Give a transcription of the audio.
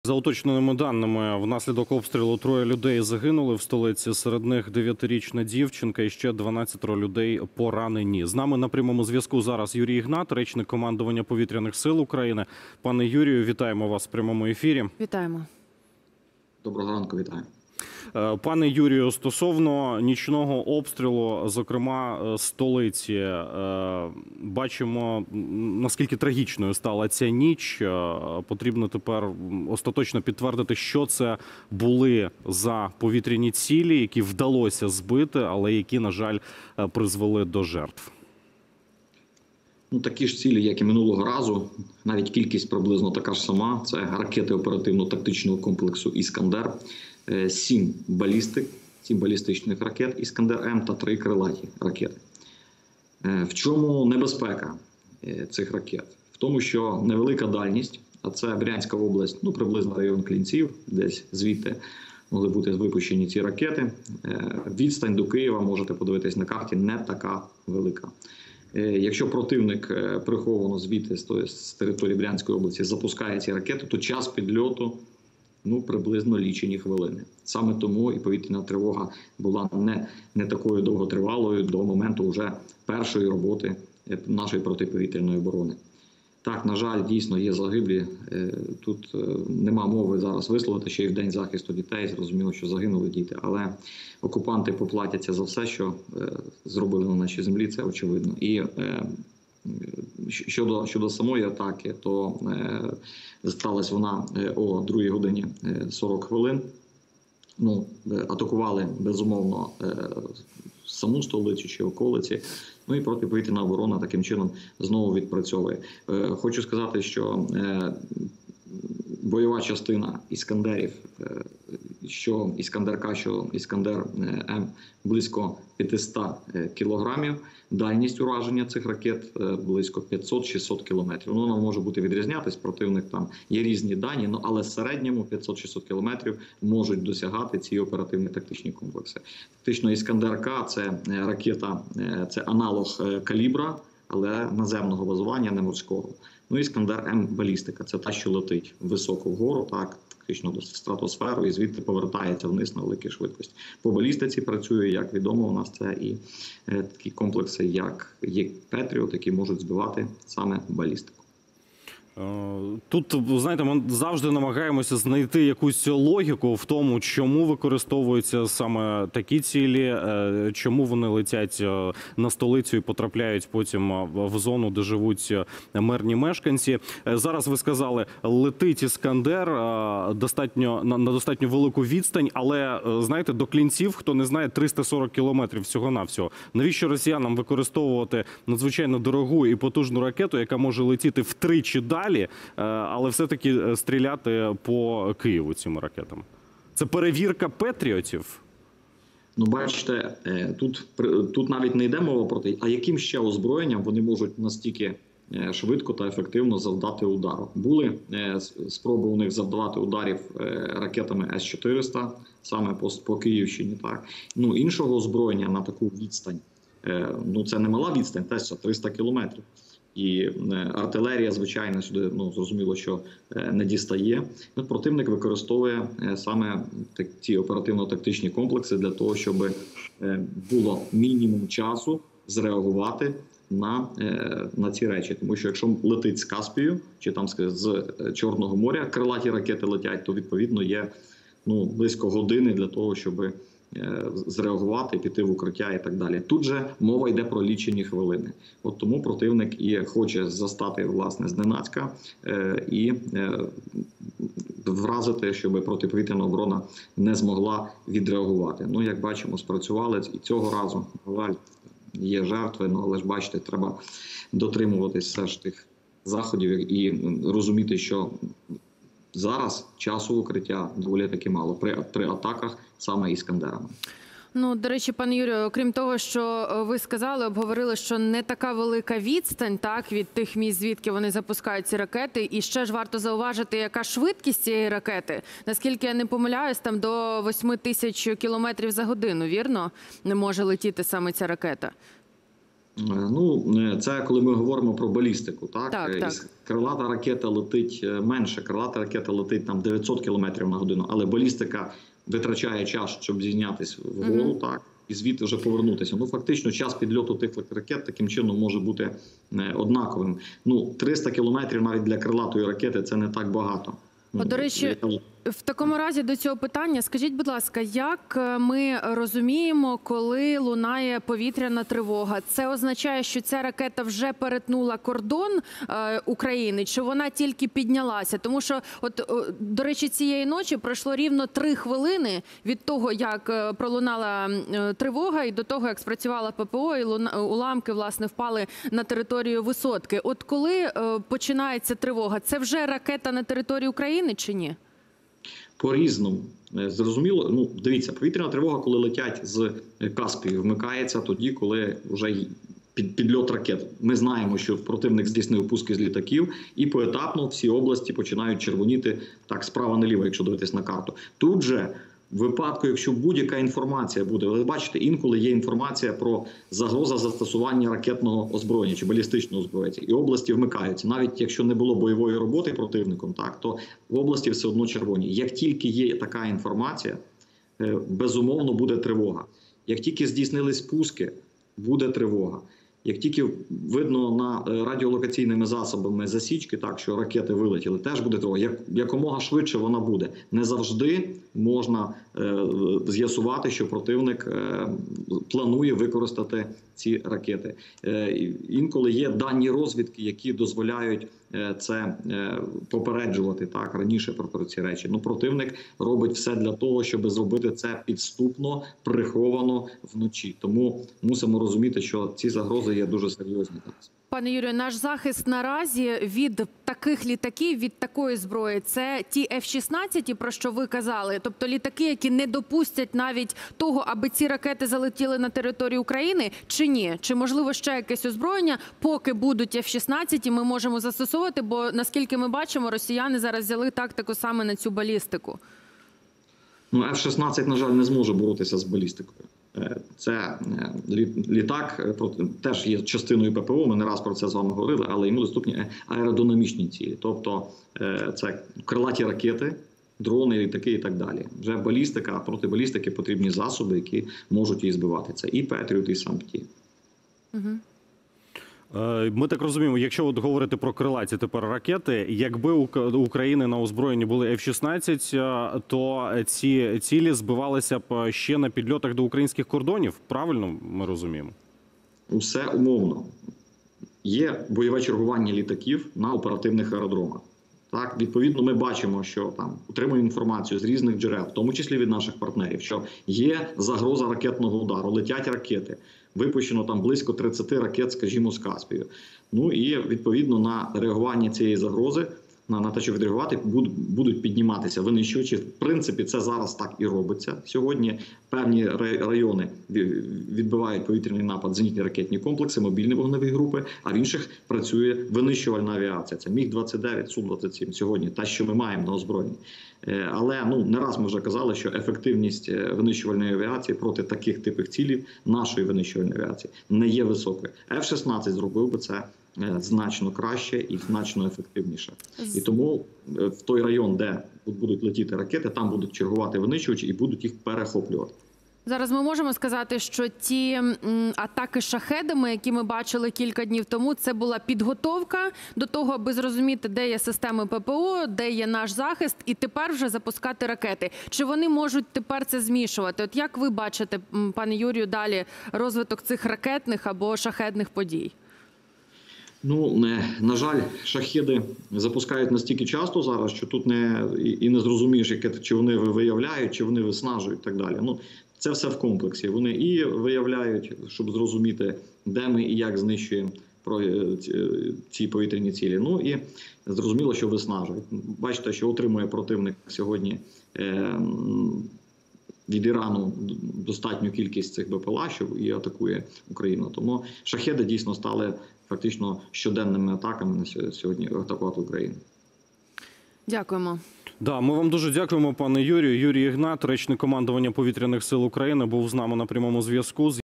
За уточненими даними, внаслідок обстрілу 3 людей загинули в столиці, серед них 9-річна дівчинка і ще 12 людей поранені. З нами на прямому зв'язку зараз Юрій Ігнат, речник командування Повітряних сил України. Пане Юрію, вітаємо вас в прямому ефірі. Вітаємо. Доброго ранку, вітаю. Пане Юрію, стосовно нічного обстрілу, зокрема столиці, бачимо, наскільки трагічною стала ця ніч. Потрібно тепер остаточно підтвердити, що це були за повітряні цілі, які вдалося збити, але які, на жаль, призвели до жертв. Такі ж цілі, як і минулого разу, навіть кількість приблизно така ж сама. Це ракети оперативно-тактичного комплексу «Іскандер», 7 балістичних ракет «Іскандер-М» та 3 крилаті ракети. В чому небезпека цих ракет? В тому, що невелика дальність, а це Брянська область, приблизно район Клінців, десь звідти могли бути випущені ці ракети. Відстань до Києва, можете подивитись на карті, не така велика. Якщо противник приховано звідти з території Брянської області запускає ці ракети, то час підльоту приблизно лічені хвилини. Саме тому і повітряна тривога була не такою довготривалою до моменту вже першої роботи нашої протиповітряної оборони. Так, на жаль, дійсно є загиблі. Тут нема мови зараз висловити, ще й в День захисту дітей. Зрозуміло, що загинули діти. Але окупанти поплатяться за все, що зробили на нашій землі, це очевидно. І щодо самої атаки, то сталася вона о 2 годині 40 хвилин. Атакували, безумовно, саму столицю чи околиці. І протиповітряна оборона таким чином знову відпрацьовує. Хочу сказати, що бойова частина «Іскандерів», що «Іскандер-К», що «Іскандер-М», близько 500 кілограмів. Дальність ураження цих ракет близько 500-600 кілометрів. Вона може бути відрізнятись, противник там є різні дані, але в середньому 500-600 кілометрів можуть досягати ці оперативні тактичні комплекси. Фактично «Іскандер-К» – це ракета, це аналог «Калібра», але наземного базування, не морського. «Іскандер-М» – балістика, це та, що летить високо вгору, так, фактично до стратосферу і звідти повертається вниз на великій швидкості. По балістиці працює, як відомо, у нас це і такі комплекси, як є «Петріот», які можуть збивати саме балістику. Тут, знаєте, ми завжди намагаємося знайти якусь логіку в тому, чому використовуються саме такі цілі, чому вони летять на столицю і потрапляють потім в зону, де живуть мирні мешканці. Зараз ви сказали, летить «Іскандер» на достатньо велику відстань, але, знаєте, до Клінців, хто не знає, 340 кілометрів всього-навсього. Навіщо росіянам використовувати надзвичайно дорогу і потужну ракету, яка може летіти втричі далі, але все-таки стріляти по Києву цими ракетами? Це перевірка «Петріотів»? Бачите, тут навіть не йде мова про те, а яким ще озброєнням вони можуть настільки швидко та ефективно завдати удару. Були спроби у них завдавати ударів ракетами С-400, саме по Київщині. Так. Іншого озброєння на таку відстань, це не мала відстань, теж 300 кілометрів. І артилерія, звичайно, сюди, зрозуміло, що не дістає. Противник використовує саме ці оперативно-тактичні комплекси для того, щоб було мінімум часу зреагувати на ці речі. Тому що якщо летить з Каспію, чи там з Чорного моря крилаті ракети летять, то відповідно є близько години для того, щоб зреагувати, піти в укриття і так далі. Тут же мова йде про лічені хвилини. Тому противник і хоче застати, власне, зненацька і вразити, щоб протиповітряна оборона не змогла відреагувати. Як бачимо, спрацювали і цього разу. Є жертви, але ж бачите, треба дотримуватись все ж тих заходів і розуміти, що зараз часу укриття доволі таки мало при атаках саме «Іскандерами». До речі, пане Юрію, окрім того, що ви сказали, обговорили, що не така велика відстань, так, від тих місць, звідки вони запускають ці ракети. І ще ж варто зауважити, яка швидкість цієї ракети. Наскільки я не помиляюсь, там до 8000 кілометрів за годину, вірно? Не може летіти саме ця ракета. Ну, це коли ми говоримо про балістику, так? Так. Крилата ракета летить менше, крилата ракета летить там 900 км на годину, але балістика витрачає час, щоб зійнятися вгору, так? І звідти вже повернутися. Ну, фактично, час підльоту тих ракет таким чином може бути однаковим. Ну, 300 кілометрів навіть для крилатої ракети – це не так багато. До речі, в такому разі до цього питання, скажіть, будь ласка, як ми розуміємо, коли лунає повітряна тривога? Це означає, що ця ракета вже перетнула кордон України, чи вона тільки піднялася? Тому що, до речі, цієї ночі пройшло рівно 3 хвилини від того, як пролунала тривога, і до того, як спрацювала ППО, і уламки, власне, впали на територію висотки. От коли починається тривога, це вже ракета на території України чи ні? По-різному. Зрозуміло, ну, дивіться, повітряна тривога, коли летять з Каспію, вмикається тоді, коли вже підльот ракет. Ми знаємо, що противник здійснив пуски з літаків, і поетапно всі області починають червоніти так справа наліво, якщо дивитись на карту. Тут же в випадку, якщо будь-яка інформація буде, ви бачите, інколи є інформація про загрозу застосування ракетного озброєння чи балістичного озброєння, і області вмикаються. Навіть якщо не було бойової роботи противником, так, то в області все одно червоні. Як тільки є така інформація, безумовно буде тривога. Як тільки здійснились пуски, буде тривога. Як тільки видно на радіолокаційними засобами засічки, так, що ракети вилетіли, теж буде тривога. Якомога швидше вона буде. Не завжди можна з'ясувати, що противник планує використати ці ракети. Інколи є дані розвідки, які дозволяють це попереджувати так раніше про ці речі. Ну, противник робить все для того, щоб зробити це підступно, приховано вночі. Тому мусимо розуміти, що ці загрози є дуже серйозні зараз. Пане Юрію, наш захист наразі від таких літаків, від такої зброї, це ті F-16, про що ви казали? Тобто літаки, які не допустять навіть того, аби ці ракети залетіли на територію України, чи ні? Чи, можливо, ще якесь озброєння, поки будуть F-16, ми можемо застосовувати? Бо, наскільки ми бачимо, росіяни зараз взяли тактику саме на цю балістику. Ну, F-16, на жаль, не зможе боротися з балістикою. Це літак, теж є частиною ППО, ми не раз про це з вами говорили, але йому доступні аеродинамічні цілі. Тобто це крилаті ракети, дрони, літаки і так далі. Вже балістика, а проти балістики потрібні засоби, які можуть її збивати. Це і Петріот, і Сампті. Ми так розуміємо, якщо от говорити про крилаті тепер ракети, якби у України на озброєнні були F-16, то ці цілі збивалися б ще на підльотах до українських кордонів, правильно ми розуміємо? Усе умовно. Є бойове чергування літаків на оперативних аеродромах. Так, відповідно, ми бачимо, що там отримуємо інформацію з різних джерел, в тому числі від наших партнерів, що є загроза ракетного удару, летять ракети. Випущено там близько 30 ракет, скажімо, з Каспію. Ну і відповідно на реагування цієї загрози, на те, що відреагувати, будуть підніматися винищувачі. В принципі, це зараз так і робиться. Сьогодні певні райони відбивають повітряний напад зенітні ракетні комплекси, мобільні вогневі групи, а в інших працює винищувальна авіація. Це Міг-29, Су-27 сьогодні, та, що ми маємо на озброєнні. Але не раз ми вже казали, що ефективність винищувальної авіації проти таких типів цілів нашої винищувальної авіації не є високою. F-16 зробив би це значно краще і значно ефективніше. І тому в той район, де будуть летіти ракети, там будуть чергувати винищувачі і будуть їх перехоплювати. Зараз ми можемо сказати, що ті атаки шахедами, які ми бачили кілька днів тому, це була підготовка до того, аби зрозуміти, де є системи ППО, де є наш захист, і тепер вже запускати ракети. Чи вони можуть тепер це змішувати? От як ви бачите, пане Юрію, далі розвиток цих ракетних або шахедних подій? Ну, на жаль, шахеди запускають настільки часто зараз, що тут не зрозумієш, чи вони виявляють, чи вони виснажують і так далі. Ну, це все в комплексі. Вони і виявляють, щоб зрозуміти, де ми і як знищуємо ці повітряні цілі. Ну і зрозуміло, що виснажують. Бачите, що отримує противник сьогодні від Ірану достатню кількість цих БПЛА, що і атакує Україну. Тому шахеди дійсно стали фактично щоденними атаками на сьогодні атакувати Україну. Дякуємо. Да, ми вам дуже дякуємо, пане Юрію. Юрій Ігнат, речник командування Повітряних сил України, був з нами на прямому зв'язку.